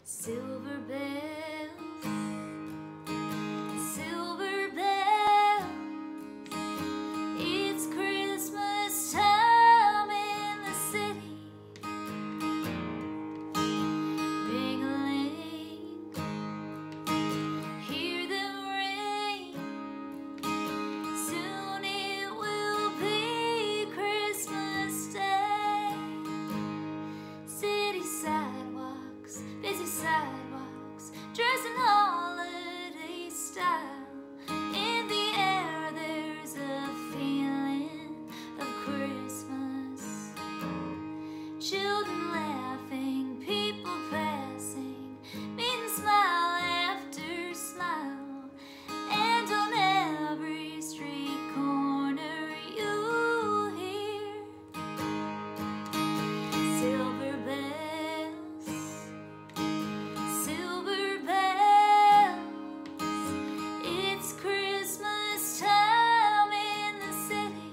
Silver bells, silver bells, it's Christmas time in the city. Ring-a-ling, hear them ring, soon it will be Christmas Day. City sidewalks, busy sidewalks, dressed in holiday style. In the air there's a feeling of Christmas. Children laughing, people passing, meeting smile after smile. And on every street corner you hear silver bells, silver bells, it's Christmas time in the city.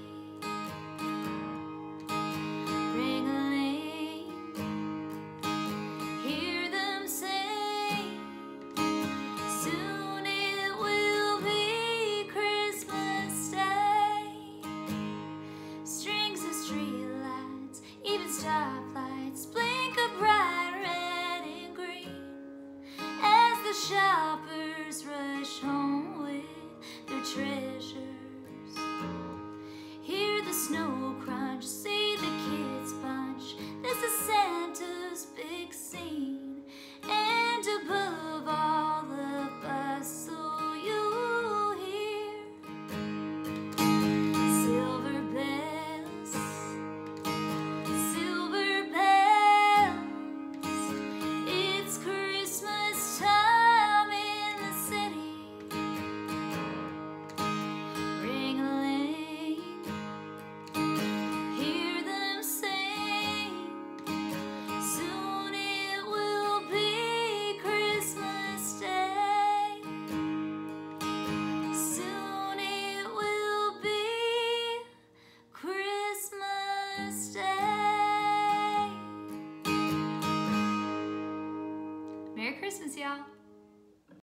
Ring-a-ling, hear them sing, soon it will be Christmas Day. Strings of streetlights, even stoplights, blink a bright red and green as the shoppers rush home with their treasures. Hear the snow crunch, see the kids bunch. This is Santa's big scene, and above all the bustle you hear silver bells, silver bells, it's Christmas time in the city. Ring-a-ling, hear them sing, soon it will be Christmas Day. Soon it will be Christmas Day.